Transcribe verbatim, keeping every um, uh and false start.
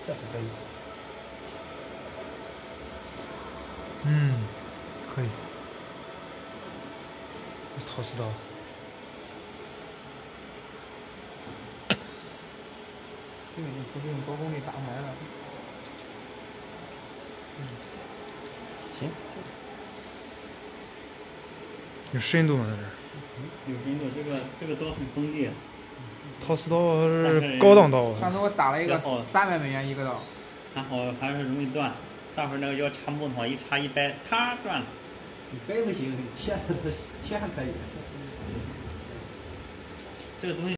这是可以。 嗯，可以。陶瓷刀。 这个不是用多功率打出来的。嗯，行。 有深度吗？在这儿？ 有深度，这个这个刀很锋利。 陶瓷刀是高档刀。 上次我打了一个三百美元一个刀。 还好还是容易断，上回那个要插木头，一插一掰，啪断了。 掰不行，切切还可以。 这个东西。